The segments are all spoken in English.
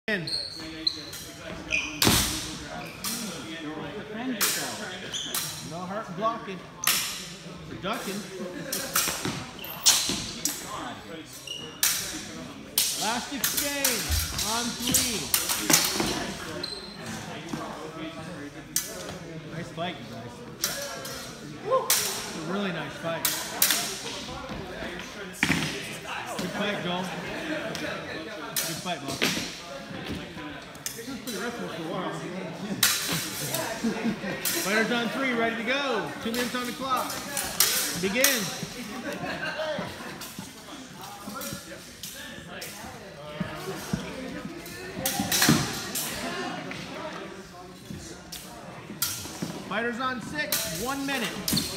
In. Defend yourself. No hurt blocking. Or ducking. Last exchange on 3. Nice fight, you guys. It's a really nice fight. Good fight, Joel. Good fight, boss. Fighters on 3, ready to go. 2 minutes on the clock. Begin. Fighters on 6, 1 minute.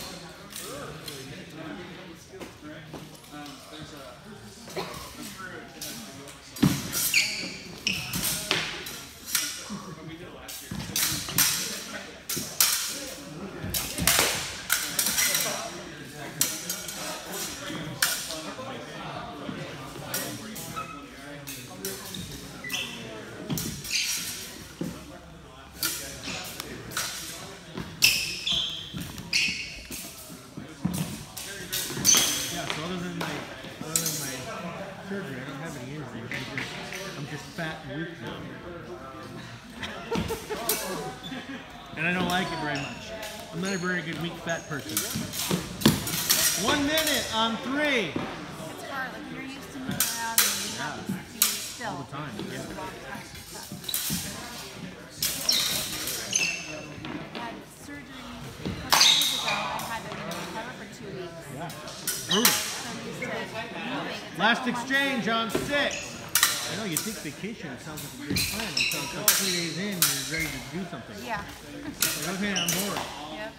Surgery. I don't have any injuries. I'm just fat and weak now. And I don't like it very much. I'm not a very good weak fat person. 1 minute on 3. It's hard. Like you're used to moving around and you have to be still. All the time. Yeah. I had surgery a couple years ago. I had to recover for 2 weeks. Yeah. Brutal. Last exchange on 6. I know you think vacation sounds like a great plan until it's like 3 days in and you're ready to do something. Yeah. Like, okay, I'm bored. Yep.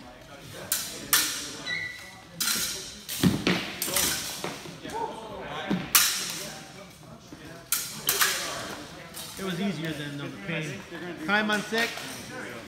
It was easier than the pain. Time on 6.